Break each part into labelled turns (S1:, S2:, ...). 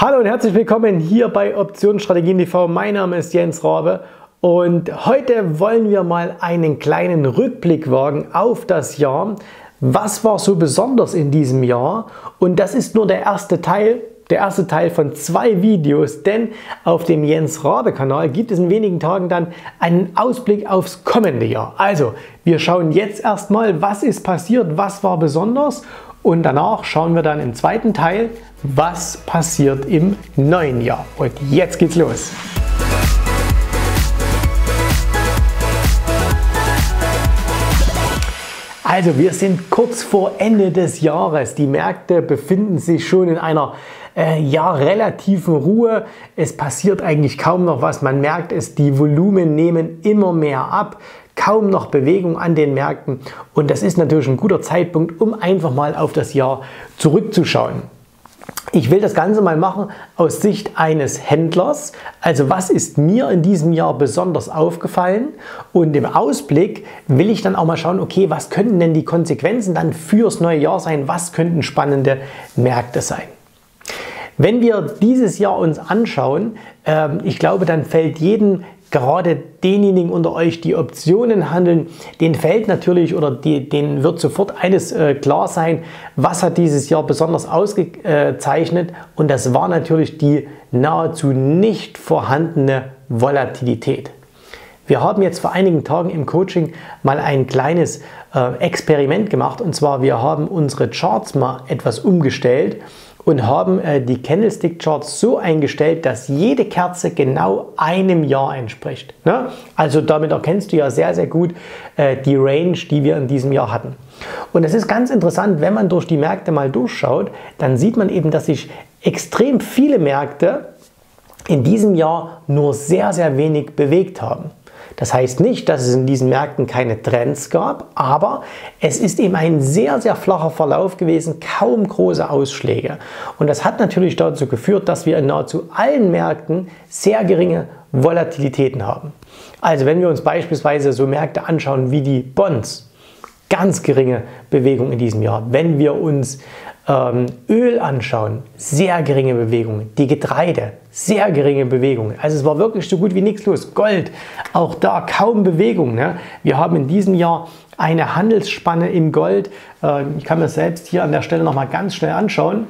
S1: Hallo und herzlich willkommen hier bei Optionsstrategien TV. Mein Name ist Jens Rabe und heute wollen wir mal einen kleinen Rückblick wagen auf das Jahr. Was war so besonders in diesem Jahr? Und das ist nur der erste Teil von 2 Videos, denn auf dem Jens Rabe Kanal gibt es in wenigen Tagen dann einen Ausblick aufs kommende Jahr. Also, wir schauen jetzt erstmal, was ist passiert, was war besonders, und danach schauen wir dann im zweiten Teil, was passiert im neuen Jahr. Und jetzt geht's los. Also, wir sind kurz vor Ende des Jahres. Die Märkte befinden sich schon in einer relativen Ruhe. Es passiert eigentlich kaum noch was. Man merkt es, die Volumen nehmen immer mehr ab. Kaum noch Bewegung an den Märkten. Und das ist natürlich ein guter Zeitpunkt, um einfach mal auf das Jahr zurückzuschauen. Ich will das Ganze mal machen aus Sicht eines Händlers. Also was ist mir in diesem Jahr besonders aufgefallen? Und im Ausblick will ich dann auch mal schauen, okay, was könnten denn die Konsequenzen dann fürs neue Jahr sein? Was könnten spannende Märkte sein? Wenn wir dieses Jahr uns anschauen, ich glaube, dann fällt jedem, gerade denjenigen unter euch, die Optionen handeln, denen fällt natürlich oder denen wird sofort eines klar sein, was hat dieses Jahr besonders ausgezeichnet, und das war natürlich die nahezu nicht vorhandene Volatilität. Wir haben jetzt vor einigen Tagen im Coaching mal ein kleines Experiment gemacht, und zwar wir haben unsere Charts mal etwas umgestellt und haben die Candlestick-Charts so eingestellt, dass jede Kerze genau einem Jahr entspricht. Ne? Also damit erkennst du ja sehr, sehr gut die Range, die wir in diesem Jahr hatten. Und es ist ganz interessant, wenn man durch die Märkte mal durchschaut, dann sieht man eben, dass sich extrem viele Märkte in diesem Jahr nur sehr, sehr wenig bewegt haben. Das heißt nicht, dass es in diesen Märkten keine Trends gab, aber es ist eben ein sehr, sehr flacher Verlauf gewesen, kaum große Ausschläge. Und das hat natürlich dazu geführt, dass wir in nahezu allen Märkten sehr geringe Volatilitäten haben. Also wenn wir uns beispielsweise so Märkte anschauen wie die Bonds, ganz geringe Bewegung in diesem Jahr. Wenn wir uns Öl anschauen, sehr geringe Bewegungen. Die Getreide, sehr geringe Bewegungen. Also es war wirklich so gut wie nichts los. Gold, auch da kaum Bewegung. Ne? Wir haben in diesem Jahr eine Handelsspanne im Gold. Ich kann mir selbst hier an der Stelle nochmal ganz schnell anschauen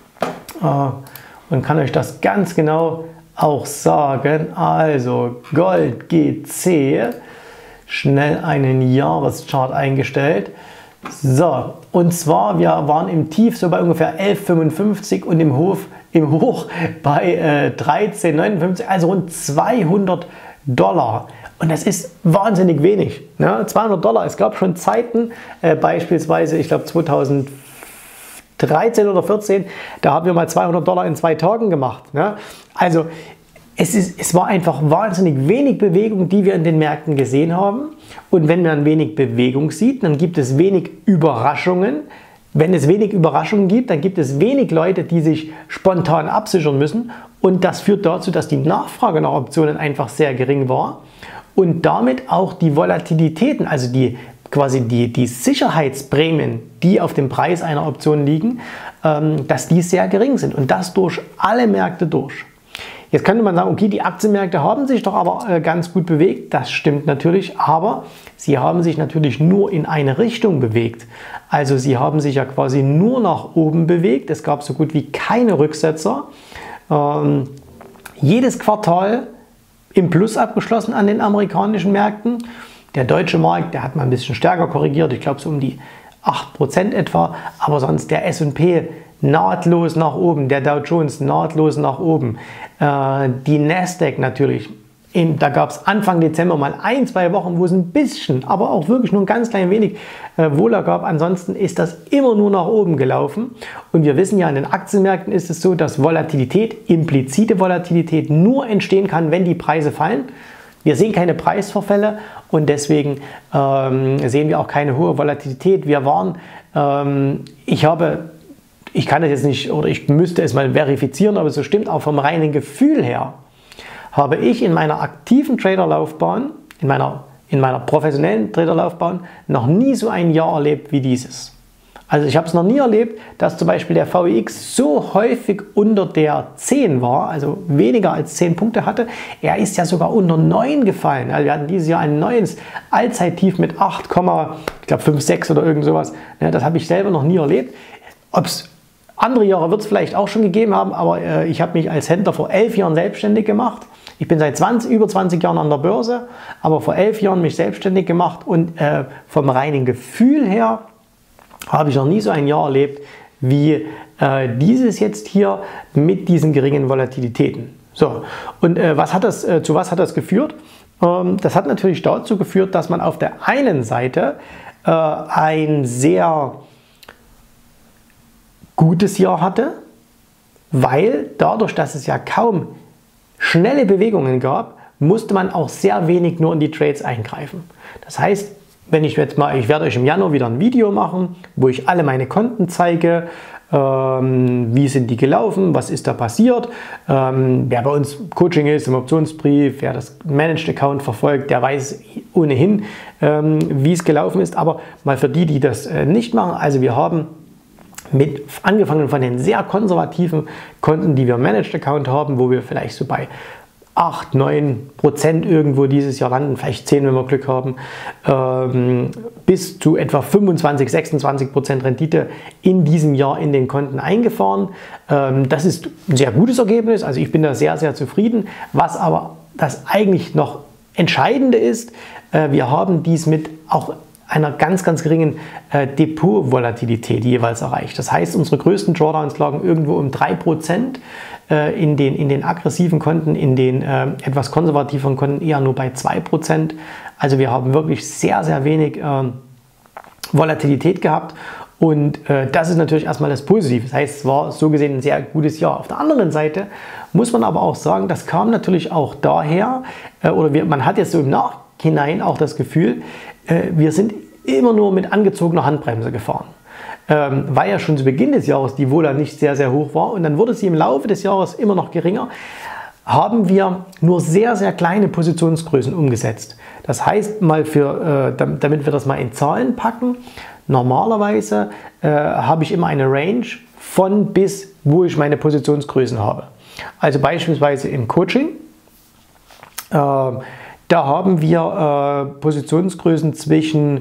S1: und kann euch das ganz genau auch sagen. Also Gold GC, schnell einen Jahreschart eingestellt. So, und zwar, wir waren im Tief so bei ungefähr 11,55 und im Hoch bei 13,59, also rund $200. Und das ist wahnsinnig wenig. Ne? $200. Es gab schon Zeiten, beispielsweise, ich glaube 2013 oder 2014, da haben wir mal $200 in 2 Tagen gemacht. Ne? Also es war einfach wahnsinnig wenig Bewegung, die wir in den Märkten gesehen haben. Und wenn man wenig Bewegung sieht, dann gibt es wenig Überraschungen. Wenn es wenig Überraschungen gibt, dann gibt es wenig Leute, die sich spontan absichern müssen. Und das führt dazu, dass die Nachfrage nach Optionen einfach sehr gering war. Und damit auch die Volatilitäten, also die Sicherheitsprämien, die auf dem Preis einer Option liegen, dass die sehr gering sind. Und das durch alle Märkte durch. Jetzt könnte man sagen, okay, die Aktienmärkte haben sich doch aber ganz gut bewegt. Das stimmt natürlich, aber sie haben sich natürlich nur in eine Richtung bewegt. Also sie haben sich ja quasi nur nach oben bewegt. Es gab so gut wie keine Rücksetzer. Jedes Quartal im Plus abgeschlossen an den amerikanischen Märkten. Der deutsche Markt, der hat mal ein bisschen stärker korrigiert. Ich glaube so um die 8% etwa. Aber sonst der S&P nahtlos nach oben, der Dow Jones nahtlos nach oben, die Nasdaq natürlich. Da gab es Anfang Dezember mal 1-2 Wochen, wo es ein bisschen, aber auch wirklich nur ein ganz klein wenig Wohler gab. Ansonsten ist das immer nur nach oben gelaufen. Und wir wissen ja, an den Aktienmärkten ist es so, dass Volatilität, implizite Volatilität, nur entstehen kann, wenn die Preise fallen. Wir sehen keine Preisverfälle und deswegen sehen wir auch keine hohe Volatilität. Wir waren, ich kann das jetzt nicht, oder ich müsste es mal verifizieren, aber so stimmt auch vom reinen Gefühl her, habe ich in meiner aktiven Traderlaufbahn, in meiner professionellen Traderlaufbahn noch nie so ein Jahr erlebt wie dieses. Also ich habe es noch nie erlebt, dass zum Beispiel der VIX so häufig unter der 10 war, also weniger als 10 Punkte hatte. Er ist ja sogar unter 9 gefallen. Also wir hatten dieses Jahr ein neues Allzeittief mit 8,56 oder irgend sowas. Das habe ich selber noch nie erlebt. Ob's andere Jahre wird es vielleicht auch schon gegeben haben, aber ich habe mich als Händler vor 11 Jahren selbstständig gemacht. Ich bin seit über 20 Jahren an der Börse, aber vor 11 Jahren mich selbstständig gemacht und vom reinen Gefühl her habe ich noch nie so ein Jahr erlebt wie dieses jetzt hier mit diesen geringen Volatilitäten. So, und zu was hat das geführt? Das hat natürlich dazu geführt, dass man auf der einen Seite ein sehr gutes Jahr hatte, weil dadurch, dass es ja kaum schnelle Bewegungen gab, musste man auch sehr wenig nur in die Trades eingreifen. Das heißt, wenn ich jetzt mal, ich werde euch im Januar wieder ein Video machen, wo ich alle meine Konten zeige, wie sind die gelaufen, was ist da passiert. Wer bei uns Coaching ist, im Optionsbrief, wer das Managed Account verfolgt, der weiß ohnehin, wie es gelaufen ist. Aber mal für die, die das nicht machen, also wir haben angefangen von den sehr konservativen Konten, die wir im Managed Account haben, wo wir vielleicht so bei 8-9% irgendwo dieses Jahr landen, vielleicht 10, wenn wir Glück haben, bis zu etwa 25-26% Rendite in diesem Jahr in den Konten eingefahren. Das ist ein sehr gutes Ergebnis, also ich bin da sehr, sehr zufrieden. Was aber das eigentlich noch Entscheidende ist, wir haben dies mit auch einer ganz, ganz geringen Depot-Volatilität jeweils erreicht. Das heißt, unsere größten Drawdowns lagen irgendwo um 3%, in den aggressiven Konten, in den etwas konservativeren Konten eher nur bei 2%. Also wir haben wirklich sehr, sehr wenig Volatilität gehabt und das ist natürlich erstmal das Positive. Das heißt, es war so gesehen ein sehr gutes Jahr. Auf der anderen Seite muss man aber auch sagen, das kam natürlich auch daher, man hat jetzt so im Nachhinein auch das Gefühl, wir sind immer nur mit angezogener Handbremse gefahren. Weil ja schon zu Beginn des Jahres die Vola nicht sehr, sehr hoch war und dann wurde sie im Laufe des Jahres immer noch geringer, haben wir nur sehr, sehr kleine Positionsgrößen umgesetzt. Das heißt, damit wir das mal in Zahlen packen, normalerweise habe ich immer eine Range von bis, wo ich meine Positionsgrößen habe. Also beispielsweise im Coaching, da haben wir Positionsgrößen zwischen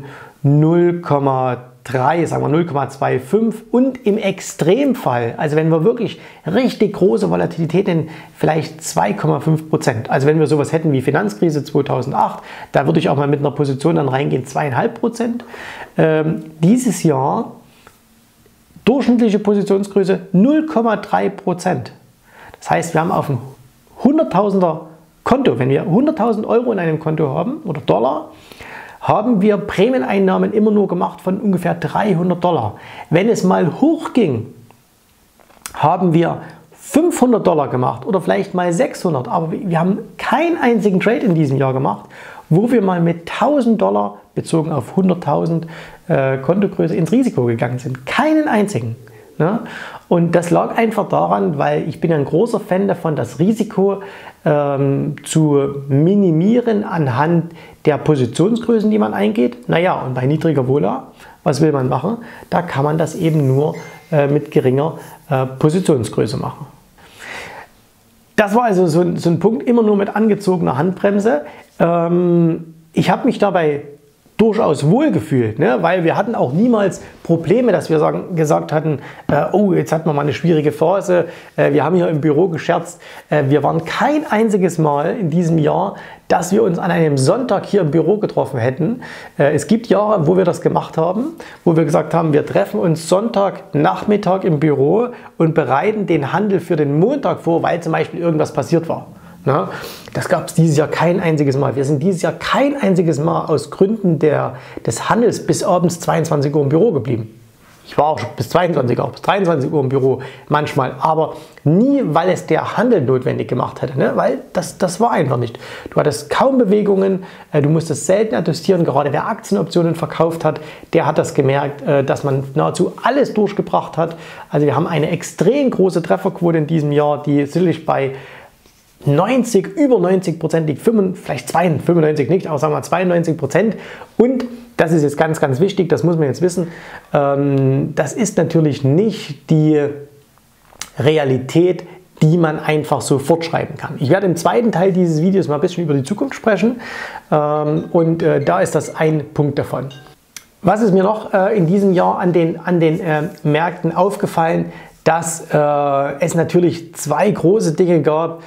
S1: 0,3, sagen wir 0,25 und im Extremfall, also wenn wir wirklich richtig große Volatilitäten, vielleicht 2,5%. Also wenn wir sowas hätten wie Finanzkrise 2008, da würde ich auch mal mit einer Position dann reingehen, 2,5%. Dieses Jahr durchschnittliche Positionsgröße 0,3%. Das heißt, wir haben auf dem 100.000er Konto, wenn wir 100.000 Euro in einem Konto haben oder Dollar, haben wir Prämieneinnahmen immer nur gemacht von ungefähr 300 $. Wenn es mal hoch ging, haben wir 500 $ gemacht oder vielleicht mal 600, aber wir haben keinen einzigen Trade in diesem Jahr gemacht, wo wir mal mit 1.000 $ bezogen auf 100.000 Kontogröße ins Risiko gegangen sind. Keinen einzigen. Ne? Und das lag einfach daran, weil ich bin ein großer Fan davon, das Risiko zu minimieren anhand der Positionsgrößen, die man eingeht. Naja, und bei niedriger Vola, was will man machen? Da kann man das eben nur mit geringer Positionsgröße machen. Das war also so ein Punkt, immer nur mit angezogener Handbremse. Ich habe mich dabei durchaus wohlgefühlt, ne? Weil wir hatten auch niemals Probleme, dass wir gesagt hatten, oh, jetzt hatten wir mal eine schwierige Phase, wir haben hier im Büro gescherzt, wir waren kein einziges Mal in diesem Jahr, dass wir uns an einem Sonntag hier im Büro getroffen hätten. Es gibt Jahre, wo wir das gemacht haben, wo wir gesagt haben, wir treffen uns Sonntagnachmittag im Büro und bereiten den Handel für den Montag vor, weil zum Beispiel irgendwas passiert war. Na, das gab es dieses Jahr kein einziges Mal. Wir sind dieses Jahr kein einziges Mal aus Gründen des Handels bis abends 22 Uhr im Büro geblieben. Ich war auch schon bis 22 Uhr, auch bis 23 Uhr im Büro manchmal, aber nie, weil es der Handel notwendig gemacht hätte, ne? Weil das war einfach nicht. Du hattest kaum Bewegungen, du musstest selten adjustieren, gerade wer Aktienoptionen verkauft hat, der hat das gemerkt, dass man nahezu alles durchgebracht hat. Also wir haben eine extrem große Trefferquote in diesem Jahr, die sicherlich bei über 90% liegt, vielleicht 95 nicht, aber sagen wir mal 92%. Und das ist jetzt ganz, ganz wichtig, das muss man jetzt wissen. Das ist natürlich nicht die Realität, die man einfach so fortschreiben kann. Ich werde im zweiten Teil dieses Videos mal ein bisschen über die Zukunft sprechen und da ist das ein Punkt davon. Was ist mir noch in diesem Jahr an den Märkten aufgefallen? Dass es natürlich zwei große Dinge gab,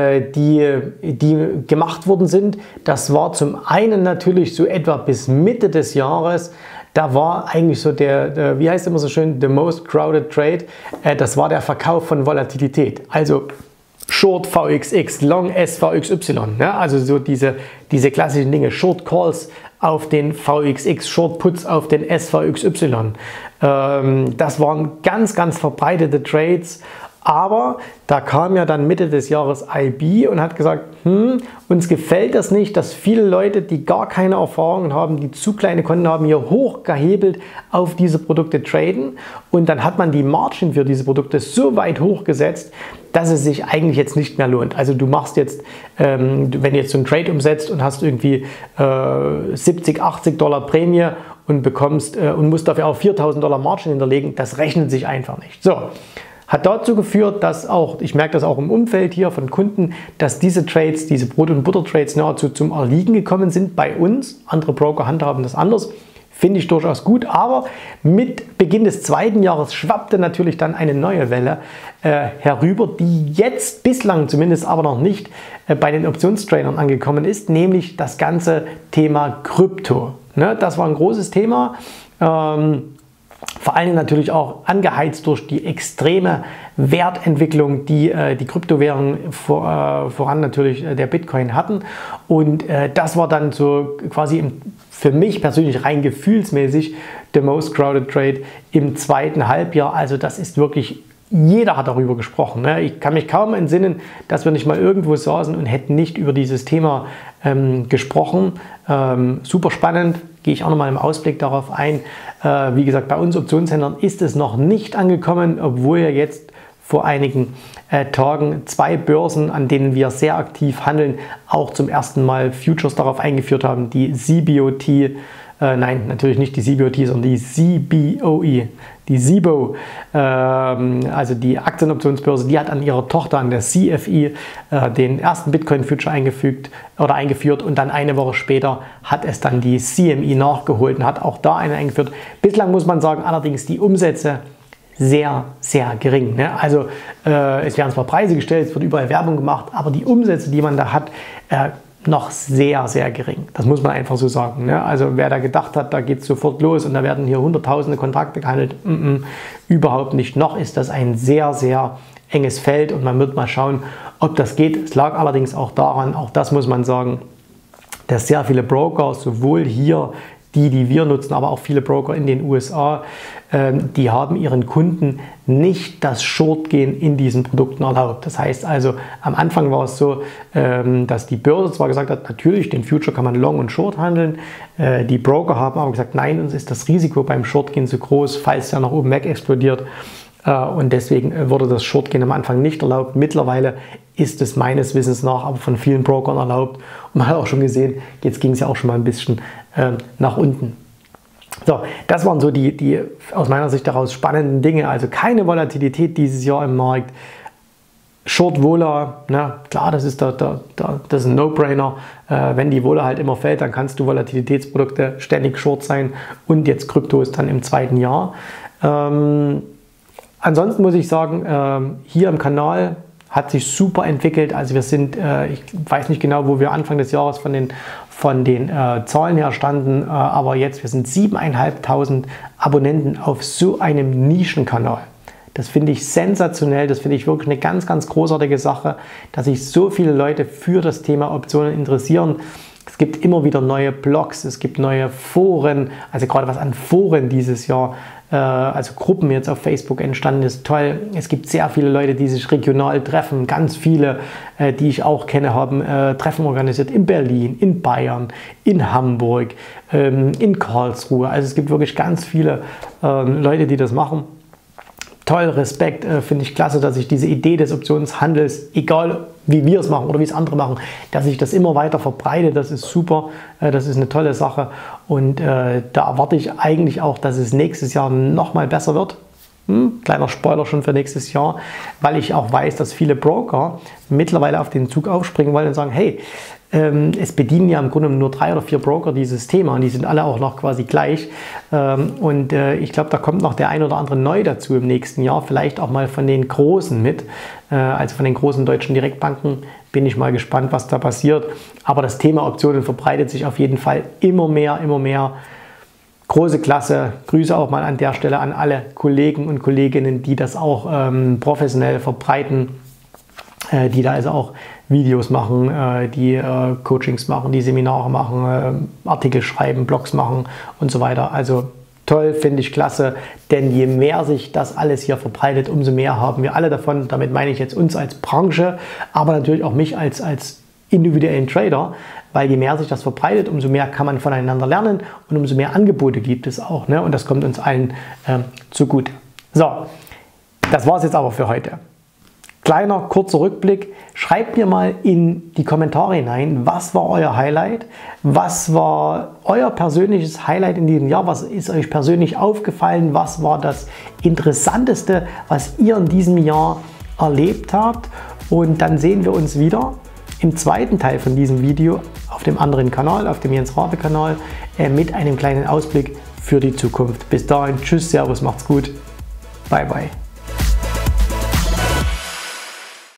S1: die gemacht worden sind. Das war zum einen natürlich so etwa bis Mitte des Jahres. Da war eigentlich so wie heißt immer so schön, the most crowded trade. Das war der Verkauf von Volatilität. Also Short VXX, Long SVXY. Ja, also so diese klassischen Dinge. Short Calls auf den VXX, Short Puts auf den SVXY. Das waren ganz, ganz verbreitete Trades. Aber da kam ja dann Mitte des Jahres IB und hat gesagt, uns gefällt das nicht, dass viele Leute, die gar keine Erfahrung haben, die zu kleine Konten haben, hier hochgehebelt auf diese Produkte traden. Und dann hat man die Margin für diese Produkte so weit hochgesetzt, dass es sich eigentlich jetzt nicht mehr lohnt. Also du machst jetzt, wenn du jetzt so einen Trade umsetzt und hast irgendwie 70, 80 Dollar Prämie und bekommst und musst dafür auch 4.000 Dollar Margin hinterlegen, das rechnet sich einfach nicht. So. Hat dazu geführt, dass auch, ich merke das auch im Umfeld hier von Kunden, dass diese Trades, diese Brot- und Butter-Trades nahezu zum Erliegen gekommen sind bei uns. Andere Broker handhaben das anders. Finde ich durchaus gut, aber mit Beginn des zweiten Jahres schwappte natürlich dann eine neue Welle herüber, die jetzt bislang zumindest aber noch nicht bei den Optionstradern angekommen ist, nämlich das ganze Thema Krypto. Ne, das war ein großes Thema. Vor allem natürlich auch angeheizt durch die extreme Wertentwicklung, die die Kryptowährungen voran natürlich der Bitcoin hatten. Und das war dann so quasi für mich persönlich rein gefühlsmäßig the most crowded trade im zweiten Halbjahr. Also das ist wirklich, jeder hat darüber gesprochen. Ne? Ich kann mich kaum entsinnen, dass wir nicht mal irgendwo saßen und hätten nicht über dieses Thema gesprochen. Super spannend, gehe ich auch nochmal im Ausblick darauf ein. Wie gesagt, bei uns Optionshändlern ist es noch nicht angekommen, obwohl ja jetzt vor einigen Tagen zwei Börsen, an denen wir sehr aktiv handeln, auch zum ersten Mal Futures darauf eingeführt haben, die CBOT, nein, natürlich nicht die CBOT, sondern die CBOE, die CBOE, also die Aktienoptionsbörse, die hat an ihrer Tochter, an der CFI, den ersten Bitcoin-Future eingeführt und dann eine Woche später hat es dann die CME nachgeholt und hat auch da eine eingeführt. Bislang muss man sagen, allerdings die Umsätze sehr, sehr gering. Ne? Also es werden zwar Preise gestellt, es wird überall Werbung gemacht, aber die Umsätze, die man da hat, noch sehr, sehr gering. Das muss man einfach so sagen. Ne? Also wer da gedacht hat, da geht es sofort los und da werden hier hunderttausende Kontrakte gehandelt, überhaupt nicht. Noch ist das ein sehr, sehr enges Feld und man wird mal schauen, ob das geht. Es lag allerdings auch daran, auch das muss man sagen, dass sehr viele Broker, sowohl hier die wir nutzen, aber auch viele Broker in den USA, die haben ihren Kunden nicht das Short-Gehen in diesen Produkten erlaubt. Das heißt also, am Anfang war es so, dass die Börse zwar gesagt hat, natürlich, den Future kann man Long und Short handeln. Die Broker haben aber gesagt, nein, uns ist das Risiko beim Short-Gehen zu groß, falls der nach oben weg explodiert. Und deswegen wurde das Short-Gehen am Anfang nicht erlaubt. Mittlerweile ist es meines Wissens nach aber von vielen Brokern erlaubt. Und man hat auch schon gesehen, jetzt ging es ja auch schon mal ein bisschen nach unten. So, das waren so die aus meiner Sicht daraus spannenden Dinge. Also keine Volatilität dieses Jahr im Markt. Short Vola, na klar, das ist ein No-Brainer. Wenn die Vola halt immer fällt, dann kannst du Volatilitätsprodukte ständig short sein. Und jetzt Krypto ist dann im zweiten Jahr. Ansonsten muss ich sagen, hier im Kanal hat sich super entwickelt. Also wir sind, ich weiß nicht genau, wo wir Anfang des Jahres von den Zahlen her standen, aber jetzt, wir sind 7.500 Abonnenten auf so einem Nischenkanal. Das finde ich sensationell, das finde ich wirklich eine ganz, ganz großartige Sache, dass sich so viele Leute für das Thema Optionen interessieren. Es gibt immer wieder neue Blogs, es gibt neue Foren, also gerade was an Foren dieses Jahr, also Gruppen jetzt auf Facebook entstanden ist, toll. Es gibt sehr viele Leute, die sich regional treffen, ganz viele, die ich auch kenne, haben Treffen organisiert in Berlin, in Bayern, in Hamburg, in Karlsruhe. Also es gibt wirklich ganz viele Leute, die das machen. Toll, Respekt, finde ich klasse, dass sich diese Idee des Optionshandels, egal wie wir es machen oder wie es andere machen, dass sich das immer weiter verbreitet. Das ist super, das ist eine tolle Sache und da erwarte ich eigentlich auch, dass es nächstes Jahr nochmal besser wird. Kleiner Spoiler schon für nächstes Jahr, weil ich auch weiß, dass viele Broker mittlerweile auf den Zug aufspringen wollen und sagen, hey, es bedienen ja im Grunde nur 3 oder 4 Broker dieses Thema und die sind alle auch noch quasi gleich. Und ich glaube, da kommt noch der ein oder andere neu dazu im nächsten Jahr, vielleicht auch mal von den Großen mit, also von den großen deutschen Direktbanken. Bin ich mal gespannt, was da passiert. Aber das Thema Optionen verbreitet sich auf jeden Fall immer mehr, immer mehr. Große Klasse. Grüße auch mal an der Stelle an alle Kollegen und Kolleginnen, die das auch professionell verbreiten, die da also auch Videos machen, die Coachings machen, die Seminare machen, Artikel schreiben, Blogs machen und so weiter. Also toll, finde ich klasse, denn je mehr sich das alles hier verbreitet, umso mehr haben wir alle davon. Damit meine ich jetzt uns als Branche, aber natürlich auch mich als individuellen Trader, weil je mehr sich das verbreitet, umso mehr kann man voneinander lernen und umso mehr Angebote gibt es auch. Ne? Und das kommt uns allen zugute. So, das war es jetzt aber für heute. Kleiner, kurzer Rückblick. Schreibt mir mal in die Kommentare hinein, was war euer Highlight? Was war euer persönliches Highlight in diesem Jahr? Was ist euch persönlich aufgefallen? Was war das Interessanteste, was ihr in diesem Jahr erlebt habt? Und dann sehen wir uns wieder im zweiten Teil von diesem Video auf dem anderen Kanal, auf dem Jens Rabe Kanal, mit einem kleinen Ausblick für die Zukunft. Bis dahin, tschüss, servus, macht's gut, bye bye.